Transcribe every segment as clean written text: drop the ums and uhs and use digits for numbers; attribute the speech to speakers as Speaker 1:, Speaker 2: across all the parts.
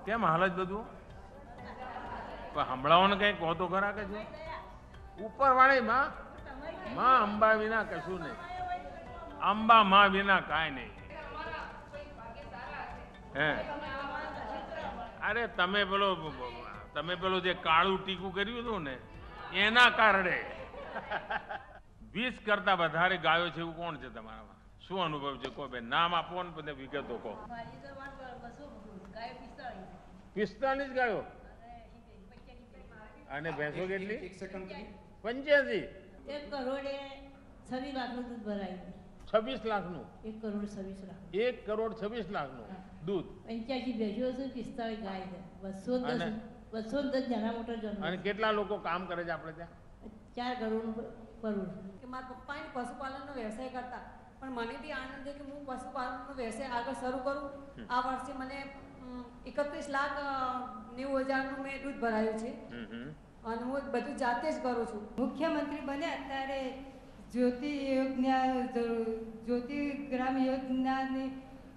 Speaker 1: કેમ હાલ જ બધું પણ હમણાં કઈ કહો તો ખરા કે છે ઉપર વાળી માં અંબા વિના કશું નહીં, અંબા માં વિના કાંઈ નહીં. હે અરે તમે પેલો જે કાળું ટીકું કર્યું હતું ને એના કારણે 20 કરતા વધારે ગાયો છે એવું કોણ છે તમારામાં? શું અનુભવ છે? કોઈ બેન નામ આપો ને બધે વિગતો કહો. 45 ગાયો અને ભેંસો કેટલી? 85.
Speaker 2: 1 કરોડ 26 લાખનું દૂધ ભરાયું.
Speaker 1: 26 લાખનું?
Speaker 2: 1 કરોડ 26 લાખ.
Speaker 1: 1 કરોડ 26 લાખનું દૂધ.
Speaker 2: 85 ભેંસો છે, 45 ગાય છે. 210 નાના મોટા જન્મ.
Speaker 1: અને કેટલા લોકો કામ કરે છે આપણે ત્યાં?
Speaker 2: 4 કરોડ કરોડ.
Speaker 3: કે મારા પપ્પાએ પશુપાલનનો વ્યવસાય કરતા, પણ મને બી આનંદ છે કે હું પશુપાલનનો વ્યવસાય આગળ શરૂ કરું. આ વર્ષે મને 31,90,000નું મેં દૂધ ભરાયું છે અને હું બધું જાતે જ કરું છું.
Speaker 4: મુખ્યમંત્રી બને અત્યારે જ્યોતિ ગ્રામ યોજનાની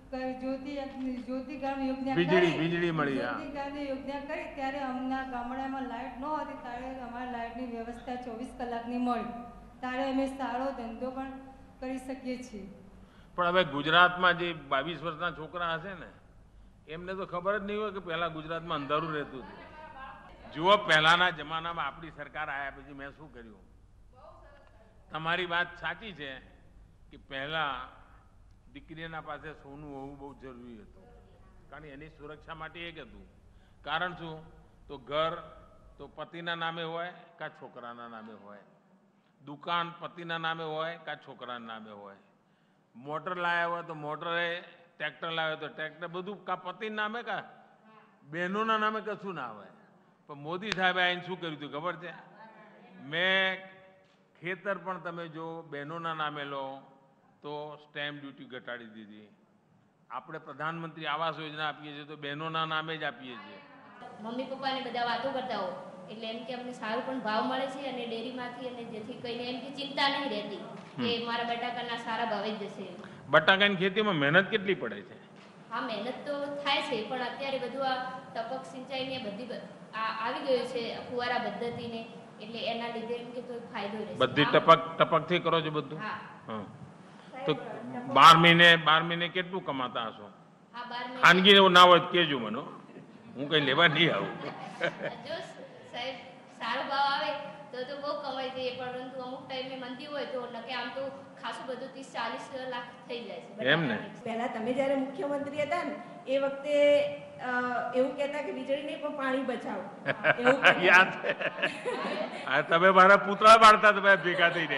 Speaker 1: વીજળી મળી.
Speaker 4: યોજના કરી ત્યારે અમના ગામડામાં લાઇટ ન હતી, ત્યારે અમારે લાઇટની વ્યવસ્થા 24 કલાકની મળી. ત્યારે અમે સારો ધંધો પણ કરી શકીએ છીએ.
Speaker 1: પણ હવે ગુજરાતમાં જે 22 વર્ષના છોકરા હશે ને એમને તો ખબર જ નહીં હોય કે પહેલા ગુજરાતમાં અંધારું રહેતું હતું. જુઓ, પહેલાના જમાનામાં આપણી સરકાર આવ્યા પછી મેં શું કર્યું. તમારી વાત સાચી છે કે પહેલા દીકરીના પાસે સોનું હોવું બહુ જરૂરી હતું, કારણ એની સુરક્ષા માટે એક હતું. કારણ શું? તો ઘર તો પતિના નામે હોય કાં છોકરાના નામે હોય, દુકાન પતિના નામે હોય કાં છોકરાના નામે હોય, મોટર લાવ્યા હોય તો મોટરે, ટ્રેક્ટર લાવ્યો તો ટ્રેક્ટર, બધું કાં પતિના નામે કાં બહેનોના નામે કશું ના હોય. પણ મોદી સાહેબે આવીને શું કર્યું હતું ખબર છે? મેં ખેતર પણ તમે જો બહેનોના નામે લો તો સ્ટેમ્પ ડ્યુટી ઘટાડી દીધી. આપણે પ્રધાનમંત્રી આવાસ યોજના આપીએ છીએ તો બહેનોના નામે જ આપીએ છીએ.
Speaker 5: મમ્મી પપ્પાને બધા વાતો કરતા હો એટલે એમ કે અમને સારું પણ ભાવ મળે છે અને ડેરીમાંથી, અને જેથી કહીને એમ કે ચિંતા નહીં રહેતી કે મારા બટાકાના સારા ભાવે જ જશે.
Speaker 1: બટાકાની ખેતીમાં મહેનત કેટલી પડે છે?
Speaker 5: હા, મહેનત તો થાય છે, પણ અત્યારે બધું આ ટપક સિંચાઈને બધી આવી ગયું છે, ફુવારા પદ્ધતિને, એટલે એના લીધે એમ કે તો ફાયદો રહેશે.
Speaker 1: બધી ટપકથી કરો છો બધું?
Speaker 5: હા.
Speaker 1: તો 12 મહિને કેટલું કમાતા હશો?
Speaker 5: હા, 12 મહિને.
Speaker 1: ખાનગી ના હોય કેજો મને, હું કઈ લેવા નહીં આવું.
Speaker 5: જો સાહેબ સારો ભાવ આવે તો બહુ કમાઈ જઈએ, પરંતુ અમુક ટાઈમે મંદી હોય તો નકે આમ તો ખાસું બધું 30-40 લાખ થઈ જાય છે.
Speaker 1: એમ ને?
Speaker 6: પહેલા તમે જ્યારે મુખ્યમંત્રી હતા ને એ વખતે એવું કહેતા કે વીજળી નહીં પણ પાણી બચાવો.
Speaker 1: યાદ તમે મારા પુતળા બાળતા તમે ભેગા થઈને.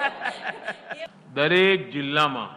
Speaker 1: દરેક જિલ્લામાં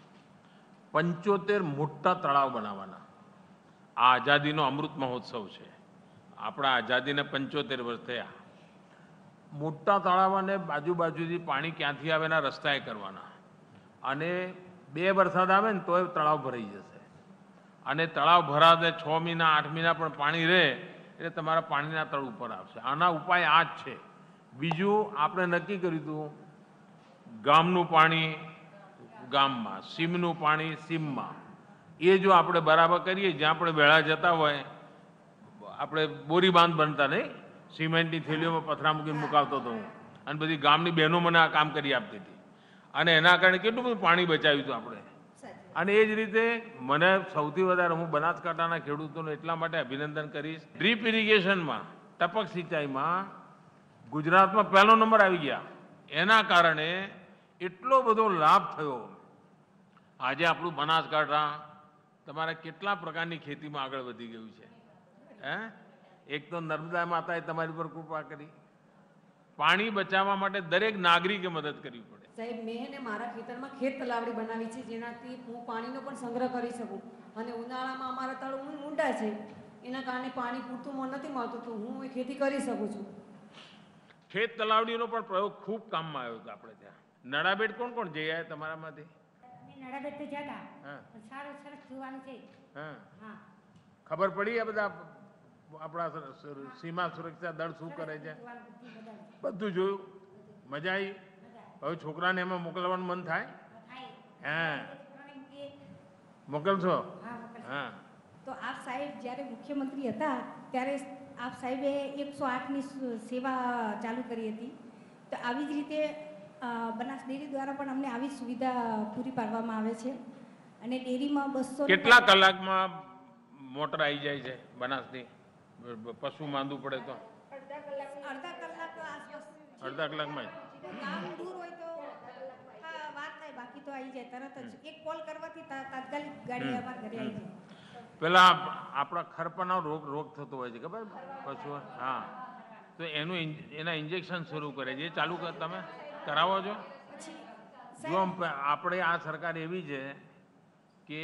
Speaker 1: 75 મોટા તળાવ બનાવવાના. આ આઝાદીનો અમૃત મહોત્સવ છે. આપણા આઝાદીને 75 વર્ષ થયા. મોટા તળાવ અને બાજુથી પાણી ક્યાંથી આવે એના રસ્તા એ કરવાના. અને 2 વરસાદ આવે ને તોય તળાવ ભરાઈ જશે. અને તળાવ ભરાશે 6 મહિના 8 મહિના પણ પાણી રહે એટલે તમારા પાણીના તળ ઉપર આવશે. આના ઉપાય આ જ છે. બીજું આપણે નક્કી કર્યું હતું ગામનું પાણી ગામમાં, સીમનું પાણી સીમમાં. એ જો આપણે બરાબર કરીએ, જ્યાં આપણે વેળા જતા હોય, આપણે બોરી બાંધ બનતા નહીં, સિમેન્ટની થેલીઓમાં પથરા મૂકીને મુકાવતો હતો હું, અને બધી ગામની બહેનો મને આ કામ કરી આપતી હતી, અને એના કારણે કેટલું બધું પાણી બચાવ્યું હતું આપણે. અને એ જ રીતે મને સૌથી વધારે હું બનાસકાંઠાના ખેડૂતોને એટલા માટે અભિનંદન કરીશ. ડ્રીપ ઇરિગેશનમાં, ટપક સિંચાઈમાં ગુજરાતમાં 1લો નંબર આવી ગયા. એના કારણે એટલો બધો લાભ થયો. આજે આપણું બનાસકાંઠા તમારા કેટલા પ્રકારની ખેતીમાં આગળ વધી ગયું છે. એક તો નર્મદા માતાએ તમારી પર કૃપા કરી. પાણી બચાવવા માટે દરેક નાગરિકે મદદ કરવી પડે.
Speaker 3: સાહેબ, મેં મારા ખેતરમાં ખેત તલાવડી બનાવી છે, જેનાથી હું પાણીનો પણ સંગ્રહ કરી શકું. અને ઉનાળામાં અમારા તળ ઊંડા છે, એના કારણે પાણી પૂરતું નથી મળતું, તો હું એ ખેતી કરી શકું છું.
Speaker 1: ખેત તલાવડીનો પણ પ્રયોગ ખૂબ કામમાં આવ્યો હતો આપણે ત્યાં. નડાબેટ કોણ કોણ જઈ આવ્યા તમારામાંથી?
Speaker 4: નડાબેટ તો જતા, સારું સરસ જોવાનું છે.
Speaker 1: હા, ખબર પડી આ બધા આપણા સીમા સુરક્ષા દળ શું કરે છે? બધું જોયું, મજા આવી. હવે છોકરાને એમાં મોકલવાનું મન થાય? હા, મોકલશો? હા,
Speaker 7: તો આપ સાહેબ જ્યારે મુખ્યમંત્રી હતા ત્યારે આપ સાહેબે 108ની સેવા ચાલુ કરી હતી. તો આવી જ રીતે બનાસ ડેરી દ્વારા પણ અમને આવી સુવિધા પૂરી પાડવામાં આવે છે. અને ડેરીમાં 200
Speaker 1: કેટલા કલાકમાં મોટર આવી જાય છે બનાસની? પશુ માંદું પડે તો
Speaker 7: અડધા કલાક આસપાસ.
Speaker 1: અડધા કલાકમાં
Speaker 7: ગામ દૂર હોય તો હા વાત થાય, બાકી તો આવી જાય તરત જ. એક કોલ કરવાથી તાત્કાલિક ગાડી અમારા ઘરે આવી જાય.
Speaker 1: પેલા આપણા ખરપાનો રોગ થતો હોય છે ખબર પશુ? હા, તો એના ઇન્જેક્શન શરૂ કરે છે, એ ચાલુ તમે કરાવો છો? જો આપણે આ સરકાર એવી છે કે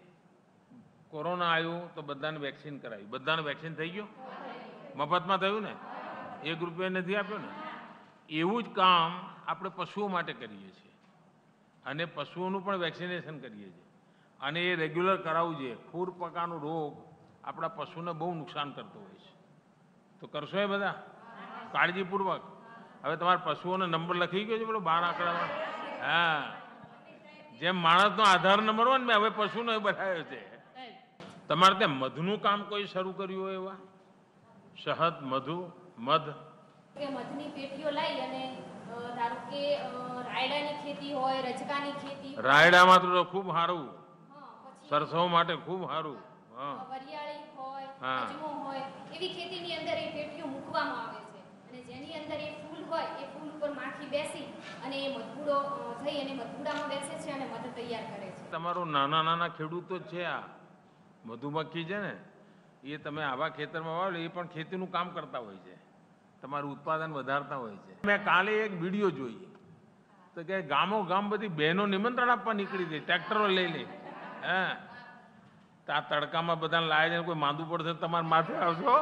Speaker 1: કોરોના આવ્યું તો બધાને વેક્સિન કરાવ્યું. બધાને વેક્સિન થઈ ગયું? મફતમાં થયું ને? 1 રૂપિયા નથી આપ્યો ને? એવું જ કામ આપણે પશુઓ માટે કરીએ છીએ અને પશુઓનું પણ વેક્સિનેશન કરીએ છીએ અને એ રેગ્યુલર કરાવવું જોઈએ. ખુરપકાનો રોગ આપણા પશુને બહુ નુકસાન કરતો હોય છે. તો કરશો એ બધા કાળજીપૂર્વક? હવે તમારા પશુઓનો નંબર લખી ગયો છે પેલો 12 આંકડામાં? હા, જેમ માણસનો આધાર નંબર હોય ને મેં હવે પશુનો બનાવ્યો છે. તમારે ત્યાં મધનું કામ કોઈ શરૂ કર્યું હોય એવા? શહદ, મધ
Speaker 5: કે મધની પેટીઓ લઈ અને ધારો કે રાયડાની ખેતી હોય, રજકાની ખેતી,
Speaker 1: રાયડામાં તો ખૂબ સારું,
Speaker 5: પછી
Speaker 1: સરસવ માટે ખૂબ સારું. હા,
Speaker 5: વરિયાળી હોય,
Speaker 1: હા.
Speaker 5: અજમો હોય, એવી ખેતીની અંદર એ પેટીઓ મૂકવામાં આવે છે અને જેની અંદર એ ફૂલ હોય એ ફૂલ ઉપર માખી બેસી અને એ મધપૂડો થઈ અને મધપૂડામાં બેસે છે અને મધ તૈયાર કરે છે.
Speaker 1: તમારો નાના ખેડૂતો જ છે. આ મધુમક્ખી છે ને, એ તમે આવા ખેતરમાં વાવો એ પણ ખેતીનું કામ કરતા હોય છે, તમારું ઉત્પાદન વધારતા હોય છે. મેં કાલે એક વિડીયો જોઈ તો કે ગામો ગામ બધી બહેનો નિમંત્રણ આપવા નીકળી હતી ટ્રેક્ટરો લઈ. હા, તો આ તડકામાં બધાને લાવે છે, કોઈ માંદું પડશે તમારે માથે આવશો?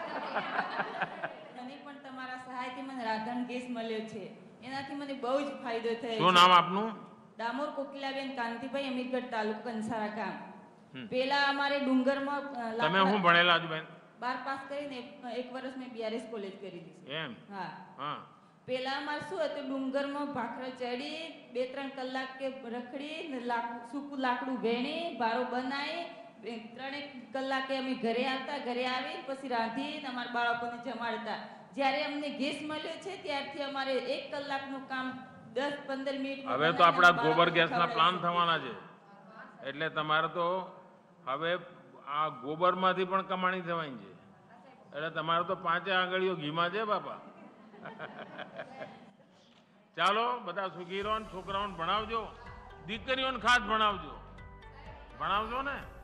Speaker 6: મને પણ તમારા સહાયથી મને રાધન ગેસ મળ્યો છે, એનાથી મને બહુ જ ફાયદો થયો.
Speaker 1: શું નામ આપનું?
Speaker 6: ડામોર કોકિલાબેન કાંતિભાઈ, અમીરગઢ તાલુકો, કંસારા ગામ. પેલા અમારે ડુંગરમાં
Speaker 1: તમે શું ભણેલા છો બેન?
Speaker 6: 12 પાસ કરીને 1 વર્ષ મેં BRS કોલેજ કરી દીધી.
Speaker 1: એમ?
Speaker 6: હા.
Speaker 1: હા.
Speaker 6: પેલા અમારે શું હતું, ડુંગરમાં ભાખરા ચડી 2-3 કલાક કે રખડી સૂકું લાકડું વેણી ભારો બનાવી 3 કલાકે અમે ઘરે આવતા. ઘરે આવી પછી રાંધીને અમારા બાળકોને જમાડતા. જ્યારે અમને ગેસ મળ્યો છે ત્યારથી અમારે 1 કલાકનું કામ 10-15 મિનિટ.
Speaker 1: હવે તો આપણા ગોબર ગેસના પ્લાન થવાના છે, એટલે તમારે તો હવે આ ગોબરમાંથી પણ કમાણી થવાની છે. એટલે તમારે તો 5 આંગળીઓ ઘીમાં છે બાપા. ચાલો બધા સુખી રહો, છોકરાઓને ભણાવજો, દીકરીઓને ખાસ ભણાવજો ને.